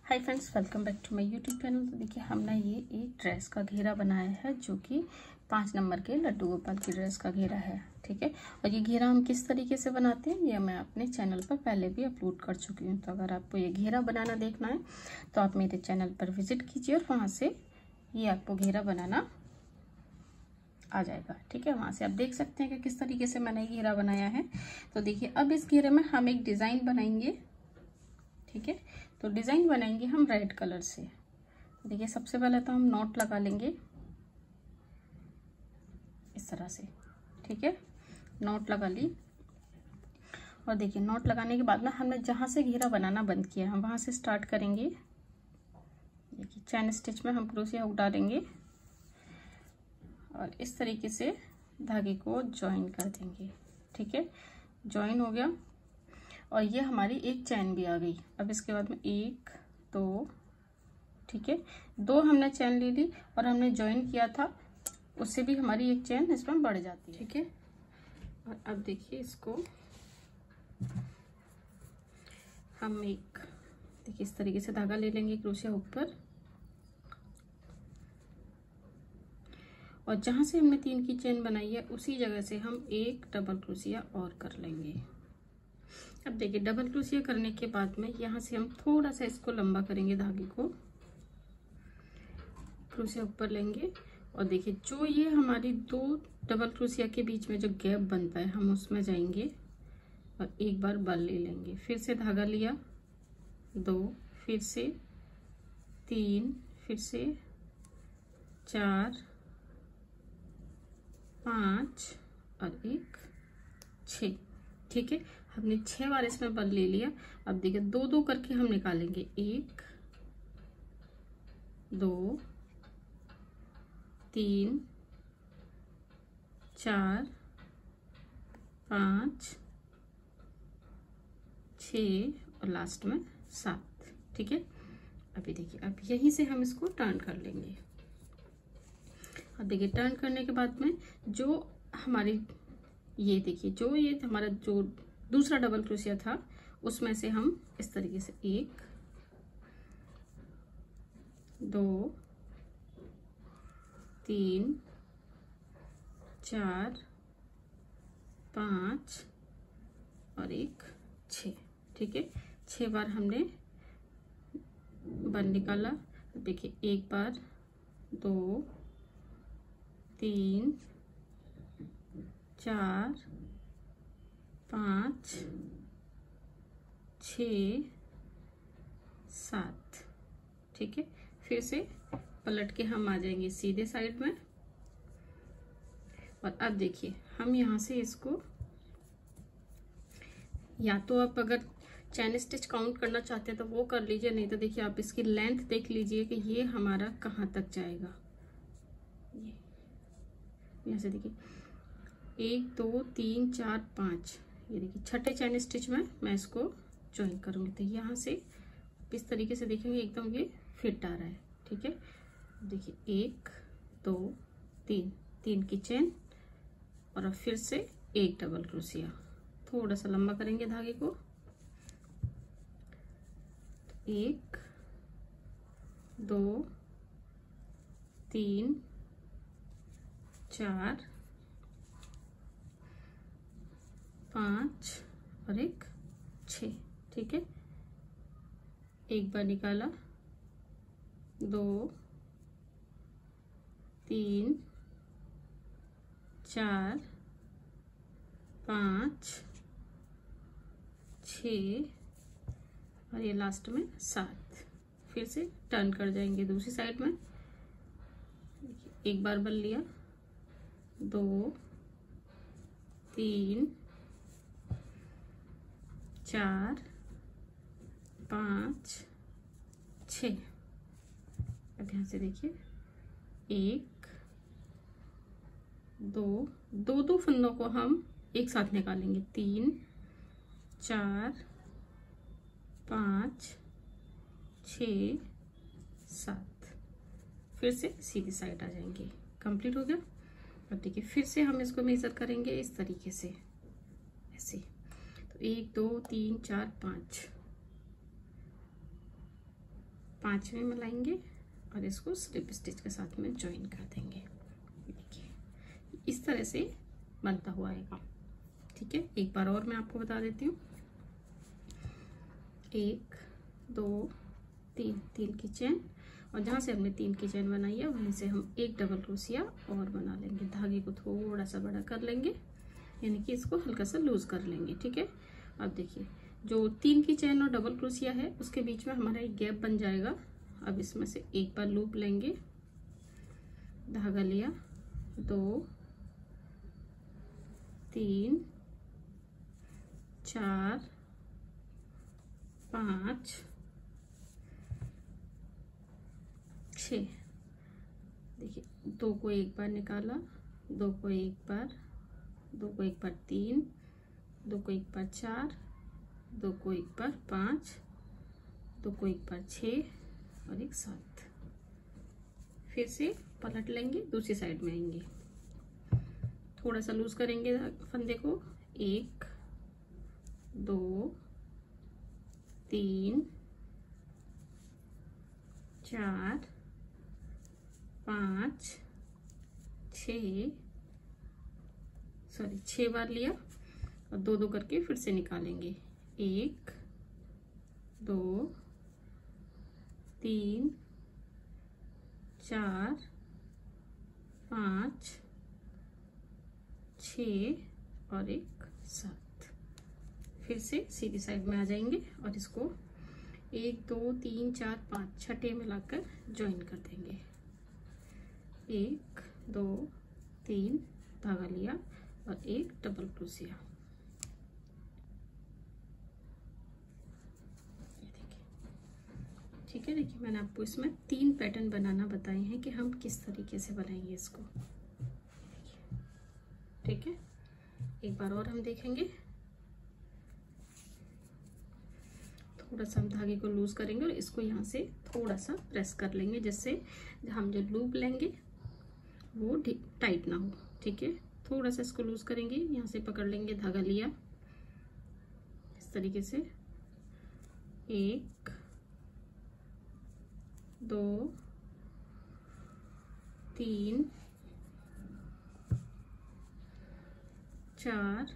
Hi friends, welcome back to my YouTube channel. तो देखिए हमने ये एक ड्रेस का घेरा बनाया है जो कि 5 नंबर के लड्डू गोपाल की ड्रेस का घेरा है। ठीक है, और ये घेरा हम किस तरीके से बनाते हैं ये मैं अपने चैनल पर पहले भी अपलोड कर चुकी हूँ। तो अगर आपको ये घेरा बनाना देखना है तो आप मेरे चैनल पर विजिट कीजिए और वहाँ से ये आपको घेरा बनाना आ जाएगा। ठीक है, वहाँ से आप देख सकते हैं कि किस तरीके से मैंने घेरा बनाया है। तो देखिए अब इस घेरे में हम एक डिज़ाइन बनाएंगे। ठीक है, तो डिज़ाइन बनाएंगे हम रेड कलर से। तो देखिए सबसे पहले तो हम नॉट लगा लेंगे इस तरह से। ठीक है, नॉट लगा ली और देखिए नॉट लगाने के बाद ना हमने जहाँ से घेरा बनाना बंद किया हम वहाँ से स्टार्ट करेंगे। देखिए चैन स्टिच में हम क्रोशिया हुक डालेंगे और इस तरीके से धागे को ज्वाइन कर देंगे। ठीक है, ज्वाइन हो गया और ये हमारी एक चैन भी आ गई। अब इसके बाद में 1 2, ठीक है, 2 हमने चैन ले ली और हमने ज्वाइन किया था, उससे भी हमारी एक चैन इसमें बढ़ जाती है। ठीक है, और अब देखिए इसको हम देखिए इस तरीके से धागा ले लेंगे क्रोशिया हुक पर और जहां से हमने 3 की चैन बनाई है उसी जगह से हम एक डबल क्रोशिया और कर लेंगे। अब देखिए डबल क्रोशिया करने के बाद में यहाँ से हम थोड़ा सा इसको लंबा करेंगे, धागे को क्रोशिया ऊपर लेंगे और देखिए जो ये हमारी 2 डबल क्रोशिया के बीच में जो गैप बनता है हम उसमें जाएंगे और एक बार बल ले लेंगे। फिर से धागा लिया 2, फिर से 3, फिर से 4 5 और 6। ठीक है, हमने 6 बार इसमें बल ले लिया। अब देखिए 2 करके हम निकालेंगे, 1 2 3 4 5 6 और लास्ट में 7। ठीक है, अभी देखिए अब यहीं से हम इसको टर्न कर लेंगे। अब देखिए टर्न करने के बाद में जो हमारी ये देखिए ये हमारा जो दूसरा डबल क्रोशिया था उसमें से हम इस तरीके से 1 2 3 4 5 और 6। ठीक है, 6 बार हमने बल निकाला। देखिए 1 बार 2 3 4 5 6 7। ठीक है, फिर से पलट के हम आ जाएंगे सीधे साइड में और अब देखिए हम यहाँ से इसको या तो आप अगर चैन स्टिच काउंट करना चाहते हैं तो वो कर लीजिए, नहीं तो देखिए आप इसकी लेंथ देख लीजिए कि ये हमारा कहाँ तक जाएगा। ये यहाँ से देखिए 1 2 3 4 5, ये देखिए छठे चैन स्टिच में मैं इसको ज्वाइन करूंगी। तो यहाँ से इस तरीके से देखेंगे एकदम ये फिट आ रहा है। ठीक है, देखिए 1 2 3, 3 की चैन और अब फिर से एक डबल क्रोशिया, थोड़ा सा लंबा करेंगे धागे को, 1 2 3 4 5 और 6। ठीक है, एक बार निकाला 2 3 4 5 6 और ये लास्ट में 7। फिर से टर्न कर जाएंगे दूसरी साइड में। एक बार बल लिया 2 3 4 5 6। अब यहाँ से देखिए 1 2 फंदों को हम एक साथ निकालेंगे, 3 4 5 6 7। फिर से सीधी साइड आ जाएंगे। कंप्लीट हो गया। अब देखिए फिर से हम इसको मेजर करेंगे इस तरीके से, ऐसे। तो 1 2 3 4 5, 5वें में लाएंगे और इसको स्लिप स्टिच के साथ में ज्वाइन कर देंगे। देखिए इस तरह से बनता हुआ आएगा। ठीक है, एक बार और मैं आपको बता देती हूँ। 1 2 3 3 की चेन, और जहाँ से हमने 3 की चेन बनाई है वहीं से हम एक डबल क्रोशिया और बना लेंगे। धागे को थोड़ा सा बड़ा कर लेंगे, यानी कि इसको हल्का सा लूज कर लेंगे। ठीक है, अब देखिए जो 3 की चेन और डबल क्रोशिया है उसके बीच में हमारा एक गैप बन जाएगा। अब इसमें से एक बार लूप लेंगे, धागा लिया, 2 3 4 5 6। देखिए 2 को एक बार निकाला, 2 को एक बार, 2 को एक बार 3, 2 को एक बार 4, 2 को एक बार 5, 2 को एक बार 6 और एक 7। फिर से पलट लेंगे, दूसरी साइड में आएंगे, थोड़ा सा लूज करेंगे फंदे को। 1 2 3 4 5 6 6 बार लिया और 2 2 करके फिर से निकालेंगे। 1 2 3 4 5 6 और एक 7। फिर से सीधी साइड में आ जाएंगे और इसको 1 2 3 4 5 छठे में लाकर ज्वाइन कर देंगे। 1 2 3 धागा लिया और एक डबल क्रोशिया। ये देखिए, ठीक है। देखिए मैंने आपको इसमें 3 पैटर्न बनाना बताए हैं कि हम किस तरीके से बनाएंगे इसको। ठीक है, एक बार और हम देखेंगे। थोड़ा सा हम धागे को लूज करेंगे और इसको यहाँ से थोड़ा सा प्रेस कर लेंगे, जिससे हम जो लूप लेंगे वो टाइट ना हो। ठीक है, थोड़ा सा इसको लूज करेंगे, यहाँ से पकड़ लेंगे, धागा लिया इस तरीके से। 1 2 3 4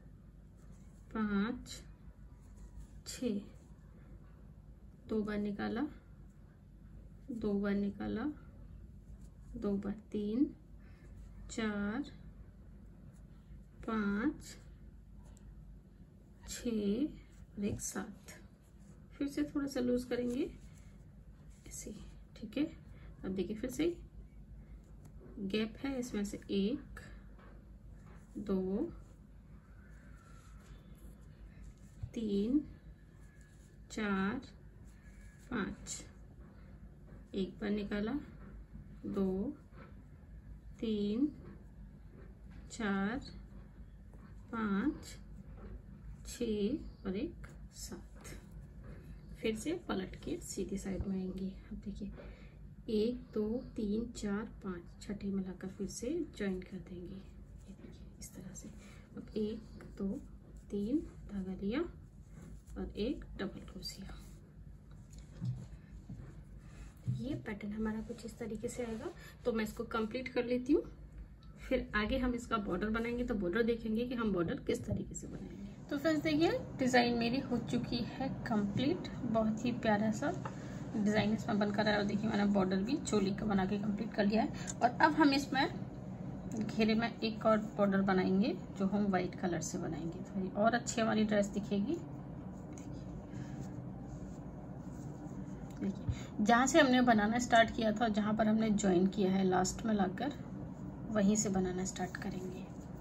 5 6। 2 बार निकाला, 2 बार निकाला, 2 बार 3 4 5 6 और एक 7। फिर से थोड़ा सा लूज करेंगे ऐसे। ठीक है, अब देखिए फिर से गैप है, इसमें से 1 2 3 4 5। एक बार निकाला, 2 3 4 5 6 और एक 7। फिर से पलट के सीधी साइड में आएंगे। अब देखिए 1 2 3 4 5 छठे मिलाकर फिर से ज्वाइन कर देंगे। ये देखिए इस तरह से। अब 1 2 3 धागा लिया और एक डबल क्रोशिया। ये पैटर्न हमारा कुछ इस तरीके से आएगा। तो मैं इसको कंप्लीट कर लेती हूँ, फिर आगे हम इसका बॉर्डर बनाएंगे तो बॉर्डर देखेंगे कि हम बॉर्डर किस तरीके से बनाएंगे। तो फ्रेंड्स देखिए डिज़ाइन मेरी हो चुकी है कंप्लीट। बहुत ही प्यारा सा डिज़ाइन इसमें बनकर आया। और देखिए मैंने बॉर्डर भी चोली का बना के कंप्लीट कर लिया है। और अब हम इसमें घेरे में एक और बॉर्डर बनाएंगे जो हम वाइट कलर से बनाएंगे, थोड़ी और अच्छी हमारी ड्रेस दिखेगी। देखिए जहाँ से हमने बनाना स्टार्ट किया था, जहाँ पर हमने ज्वाइन किया है लास्ट में लाकर, वहीं से बनाना स्टार्ट करेंगे।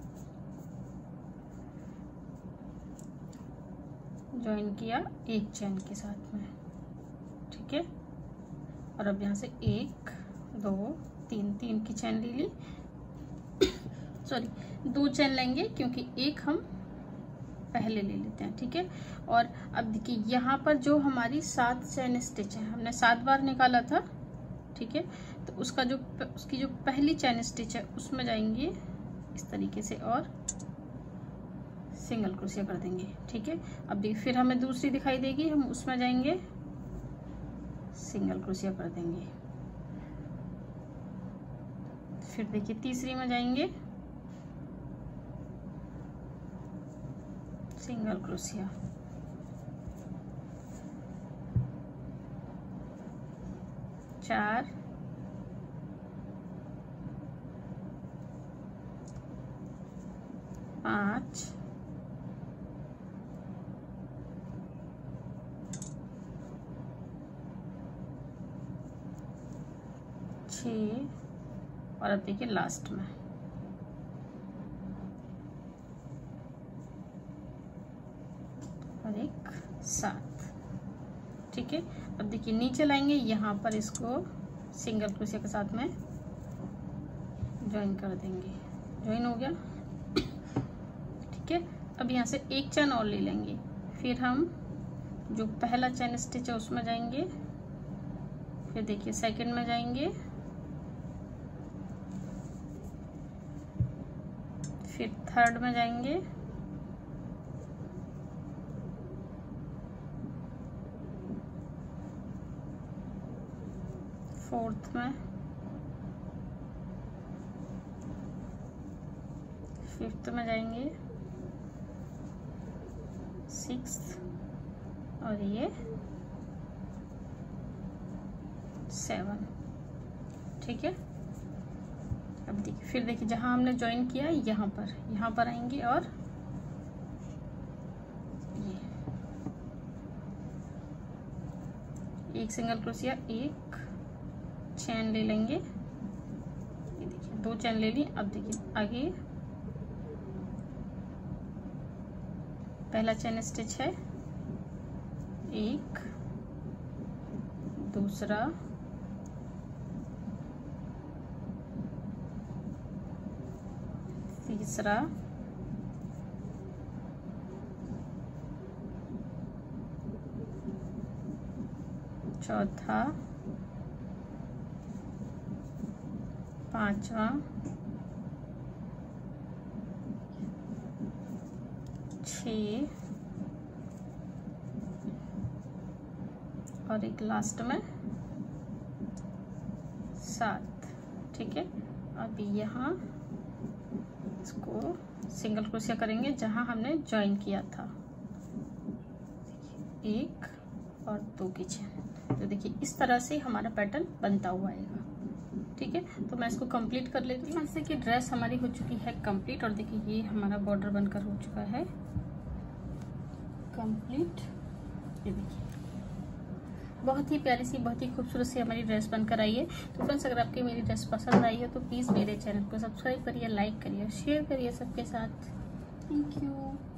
ज्वाइन किया एक चेन के साथ में। ठीक है, और अब यहाँ से 1 2 3 3 की चेन ले ली। सॉरी 2 चेन लेंगे क्योंकि एक हम पहले ले लेते हैं। ठीक है, और अब देखिए यहाँ पर जो हमारी 7 चेन स्टिच है, हमने 7 बार निकाला था। ठीक है, तो उसकी जो पहली चेन स्टिच है उसमें जाएंगे इस तरीके से और सिंगल क्रोशिया कर देंगे। ठीक है, अब देखिए फिर हमें दूसरी दिखाई देगी, हम उसमें जाएंगे सिंगल क्रोशिया कर देंगे। फिर देखिए तीसरी में जाएंगे, सिंगल क्रोशिया, चार, पाँच, छः, और अब देखिए लास्ट में और एक 7। ठीक है, अब देखिए नीचे लाएंगे, यहाँ पर इसको सिंगल क्रोशिया के साथ में ज्वाइन कर देंगे। ज्वाइन हो गया। ठीक है, अब यहाँ से एक चैन और ले लेंगे, फिर हम जो पहला चैन स्टिच है उसमें जाएंगे, फिर देखिए सेकंड में जाएंगे, फिर थर्ड में जाएंगे, फोर्थ में, फिफ्थ में जाएंगे, सिक्स्थ, और ये 7। ठीक है, अब देखिए फिर देखिए जहां हमने ज्वाइन किया है यहाँ पर आएंगे और ये एक सिंगल क्रोशिया, एक चैन ले लेंगे, ये देखिए 2 चैन ले ली। अब देखिए आगे पहला चैन स्टिच है, एक, दूसरा, तीसरा, चौथा, पांचवा, छः, और एक लास्ट में 7। ठीक है, अब यहाँ इसको सिंगल क्रोशिया करेंगे जहां हमने ज्वाइन किया था, एक और 2 की चैन। तो देखिए इस तरह से हमारा पैटर्न बनता हुआ आएगा। ठीक है, तो मैं इसको कंप्लीट कर लेती हूँ। जैसे कि ड्रेस हमारी हो चुकी है कंप्लीट, और देखिए ये हमारा बॉर्डर बनकर हो चुका है कंप्लीट। ये देखिए बहुत ही प्यारी सी, बहुत ही खूबसूरत सी हमारी ड्रेस बनकर आई है। तो फ्रेंड्स अगर आपकी मेरी ड्रेस पसंद आई है तो प्लीज़ मेरे चैनल को सब्सक्राइब करिए, लाइक करिए, शेयर करिए सबके साथ। Thank you.